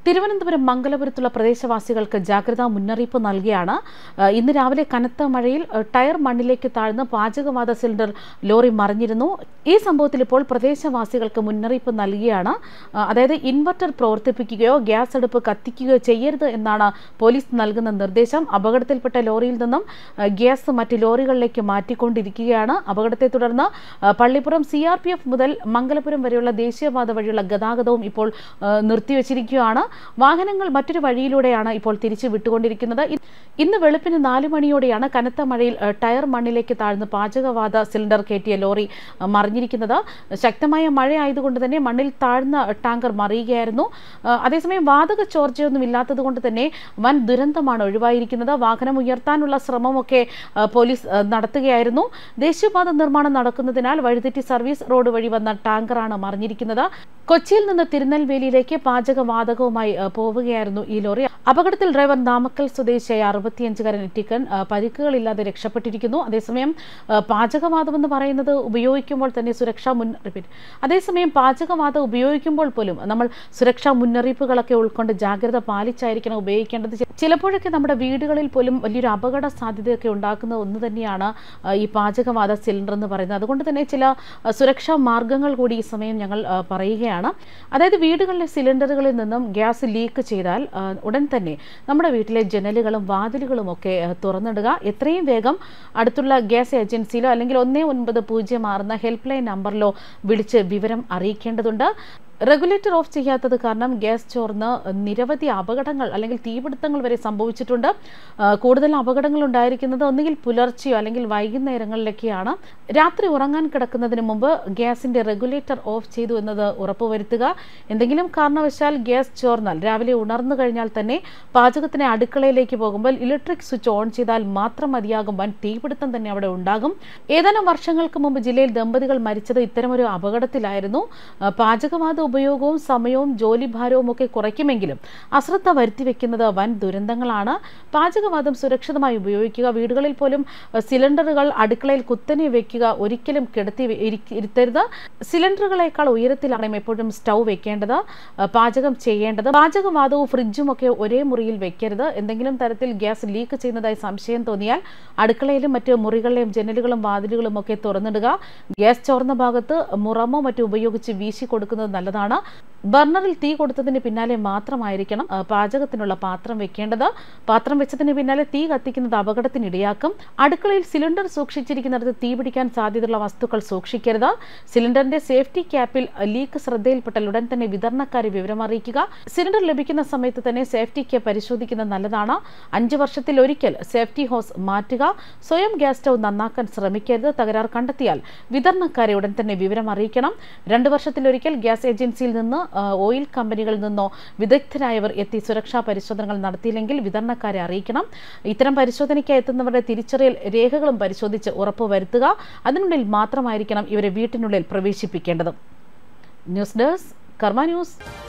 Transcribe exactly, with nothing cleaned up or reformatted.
തിരുവനന്തപുരം മംഗലപുരത്തുള്ള പ്രദേശവാസികൾക്ക് ജാഗ്രതാ മുന്നറിയിപ്പ് നൽകിയാണ്. ഇന്ന് രാവിലെ കനത്ത മഴയിൽ ടയർ മണ്ണിലേക്ക് താഴ്ന്ന് പാചകവാത സിലിണ്ടർ ലോറി മറിഞ്ഞിരുന്നു. ഈ സംഭവത്തിൽ ഇപ്പോൾ പ്രദേശവാസികൾക്ക് മുന്നറിയിപ്പ് നൽകിയാണ്. അതായത് ഇൻവെർട്ടർ പ്രവർത്തിപ്പിക്കുകയോ ഗ്യാസ് അടുപ്പ് കത്തിക്കുകയോ ചെയ്യരുത് എന്നാണ് പോലീസ് നൽകുന്ന നിർദ്ദേശം. അപകടത്തിൽപ്പെട്ട ലോറിയിൽ നിന്നും ഗ്യാസ് മറ്റ് ലോറികളിലേക്ക് മാറ്റിക്കൊണ്ടിരിക്കുകയാണ്. അപകടത്തെ തുടർന്ന് Pallippuram C R P F മുതൽ മംഗലപുരം വരെയുള്ള ദേശീയപാത വഴിയുള്ള ഗതാഗതവും ഇപ്പോൾ നിർത്തിവച്ചിരിക്കുകയാണ്. വാഹനങ്ങൾ മറ്റൊരു വഴിയിലൂടെയാണ് ഇപ്പോൾ തിരിച്ചു വിട്ടുകൊണ്ടിരിക്കുന്നത്. ഇന്ന് വെളുപ്പിന് നാല് മണിയോടെയാണ് കനത്ത മഴയിൽ ടയർ മണ്ണിലേക്ക് താഴ്ന്ന് പാചകവാത സിലിണ്ടർ കയറ്റിയ ലോറി മറിഞ്ഞിരിക്കുന്നത്. ശക്തമായ മഴ ആയതുകൊണ്ട് തന്നെ മണ്ണിൽ താഴ്ന്ന ടാങ്കർ മറിയുകയായിരുന്നു. അതേസമയം വാതക ചോർച്ചയൊന്നും ഇല്ലാത്തത് കൊണ്ട് തന്നെ വൻ ദുരന്തമാണ് ഒഴിവായിരിക്കുന്നത്. വാഹനം ഉയർത്താനുള്ള ശ്രമമൊക്കെ പോലീസ് നടത്തുകയായിരുന്നു. ദേശീയപാത നിർമ്മാണം നടക്കുന്നതിനാൽ വഴിതെറ്റി സർവീസ് റോഡ് വഴി വന്ന ടാങ്കറാണ് മറിഞ്ഞിരിക്കുന്നത്. കൊച്ചിയിൽ നിന്ന് തിരുനെൽവേലിയിലേക്ക് പാചകവാതകവുമായി പോവുകയായിരുന്നു ഈ ലോറി. അപകടത്തിൽ ഡ്രൈവർ നാമക്കൽ സ്വദേശിയായ അറുപത്തിയഞ്ചുകാരൻ ടിക്കൻ പരിക്കുകളില്ലാതെ രക്ഷപ്പെട്ടിരിക്കുന്നു. അതേസമയം പാചകവാതം എന്ന് പറയുന്നത് ഉപയോഗിക്കുമ്പോൾ തന്നെ സുരക്ഷാ മുന്നറിയിപ്പ് അതേസമയം പാചകവാതം ഉപയോഗിക്കുമ്പോൾ പോലും നമ്മൾ സുരക്ഷാ മുന്നറിയിപ്പുകളൊക്കെ ഉൾക്കൊണ്ട് ജാഗ്രത പാലിച്ചായിരിക്കണം ഉപയോഗിക്കേണ്ടത്. ചിലപ്പോഴൊക്കെ നമ്മുടെ വീടുകളിൽ പോലും വലിയൊരു അപകട സാധ്യതയൊക്കെ ഉണ്ടാക്കുന്ന ഒന്ന് തന്നെയാണ് ഈ പാചകവാത സിലിണ്ടർ എന്ന് പറയുന്നത്. അതുകൊണ്ട് തന്നെ ചില സുരക്ഷാ മാർഗങ്ങൾ കൂടി ഈ സമയം ഞങ്ങൾ പറയുകയാണ്. അതായത് വീടുകളിലെ സിലിണ്ടറുകളിൽ നിന്നും ഗ്യാസ് ലീക്ക് ചെയ്താൽ ഉടൻ തന്നെ നമ്മുടെ വീട്ടിലെ ജനലുകളും വാതിലുകളും ഒക്കെ തുറന്നിടുക. എത്രയും വേഗം അടുത്തുള്ള ഗ്യാസ് ഏജൻസിയിലോ അല്ലെങ്കിൽ ഒന്നേ ഒൻപത് പൂജ്യം ആറുന്ന ഹെൽപ്പ് ലൈൻ നമ്പറിലോ വിളിച്ച് വിവരം അറിയിക്കേണ്ടതുണ്ട്. റെഗുലേറ്റർ ഓഫ് ചെയ്യാത്തത് കാരണം ഗ്യാസ് ചോർന്ന് നിരവധി അപകടങ്ങൾ അല്ലെങ്കിൽ തീപിടുത്തങ്ങൾ വരെ സംഭവിച്ചിട്ടുണ്ട്. കൂടുതൽ അപകടങ്ങൾ ഉണ്ടായിരിക്കുന്നത് ഒന്നുകിൽ പുലർച്ചെയോ അല്ലെങ്കിൽ വൈകുന്നേരങ്ങളിലൊക്കെയാണ്. രാത്രി ഉറങ്ങാൻ കിടക്കുന്നതിന് മുമ്പ് ഗ്യാസിന്റെ റെഗുലേറ്റർ ഓഫ് ചെയ്തു എന്നത് ഉറപ്പുവരുത്തുക. എന്തെങ്കിലും കാരണവശാൽ ഗ്യാസ് ചോർന്നാൽ രാവിലെ ഉണർന്നു കഴിഞ്ഞാൽ തന്നെ പാചകത്തിന് അടുക്കളയിലേക്ക് പോകുമ്പോൾ ഇലക്ട്രിക് സ്വിച്ച് ഓൺ ചെയ്താൽ മാത്രം മതിയാകും. വൻ തീപിടുത്തം തന്നെ അവിടെ ഉണ്ടാകും. ഏതാനും വർഷങ്ങൾക്ക് മുമ്പ് ജില്ലയിൽ ദമ്പതികൾ മരിച്ചത് ഇത്തരമൊരു അപകടത്തിലായിരുന്നു. പാചകവാത ഉപയോഗവും സമയവും ജോലിഭാരവും ഒക്കെ കുറയ്ക്കുമെങ്കിലും അശ്രദ്ധ വരുത്തി വെക്കുന്നത് വൻ ദുരന്തങ്ങളാണ്. പാചകവാതം സുരക്ഷിതമായി ഉപയോഗിക്കുക. വീടുകളിൽ പോലും സിലിണ്ടറുകൾ അടുക്കളയിൽ കുത്തനെ വെക്കുക. ഒരിക്കലും കിടത്തി ഇരുത്തരുത്. സിലിണ്ടറുകളെക്കാൾ ഉയരത്തിലാണ് എപ്പോഴും സ്റ്റൗ വെക്കേണ്ടത്, പാചകം ചെയ്യേണ്ടത്. പാചകവാതവും ഫ്രിഡ്ജും ഒക്കെ ഒരേ മുറിയിൽ വെക്കരുത്. എന്തെങ്കിലും തരത്തിൽ ഗ്യാസ് ലീക്ക് ചെയ്യുന്നതായി സംശയം തോന്നിയാൽ അടുക്കളയിലും മറ്റ് മുറികളിലെയും ജനലുകളും വാതിലുകളും ഒക്കെ തുറന്നിടുക. ഗ്യാസ് ചോർന്ന ഭാഗത്ത് മുറമോ മറ്റോ ഉപയോഗിച്ച് വീശി കൊടുക്കുന്നത് നല്ലതാണ്. ബർണറിൽ തീ കൊടുത്തതിന് പിന്നാലെ മാത്രമായിരിക്കണം പാചകത്തിനുള്ള പാത്രം വെക്കേണ്ടത്. പാത്രം വെച്ചതിന് പിന്നാലെ തീ കത്തിക്കുന്നത് അപകടത്തിനിടയാക്കും. അടുക്കളയിൽ സിലിണ്ടർ സൂക്ഷിച്ചിരിക്കുന്നിടത്ത് തീ പിടിക്കാൻ സാധ്യതയുള്ള വസ്തുക്കൾ സൂക്ഷിക്കരുത്. സിലിണ്ടറിന്റെ സേഫ്റ്റി ക്യാപ്പിൽ ലീക്ക് ശ്രദ്ധയിൽപ്പെട്ടാൽ ഉടൻ തന്നെ വിതരണക്കാരെ വിവരം അറിയിക്കുക. സിലിണ്ടർ ലഭിക്കുന്ന സമയത്ത് തന്നെ സേഫ്റ്റി ക്യാപ്പ് പരിശോധിക്കുന്നത് നല്ലതാണ്. അഞ്ചു വർഷത്തിൽ ഒരിക്കൽ സേഫ്റ്റി ഹോസ് മാറ്റുക. സ്വയം ഗ്യാസ് സ്റ്റൗ നന്നാക്കാൻ ശ്രമിക്കരുത്. തകരാർ കണ്ടെത്തിയാൽ വിതരണക്കാരെ ഉടൻ തന്നെ വിവരം അറിയിക്കണം. രണ്ടു വർഷത്തിലൊരിക്കൽ ഗ്യാസ് ഏജൻസിയിൽ നിന്ന് ഓയിൽ കമ്പനികളിൽ നിന്നോ വിദഗ്ധരായവർ എത്തി സുരക്ഷാ പരിശോധനകൾ നടത്തിയില്ലെങ്കിൽ വിതരണക്കാരെ അറിയിക്കണം. ഇത്തരം പരിശോധനയ്ക്കായി എത്തുന്നവരുടെ തിരിച്ചറിയൽ രേഖകളും പരിശോധിച്ച് ഉറപ്പുവരുത്തുക. അതിനുള്ളിൽ മാത്രമായിരിക്കണം ഇവരെ വീട്ടിനുള്ളിൽ പ്രവേശിപ്പിക്കേണ്ടത്. News desk Karma news.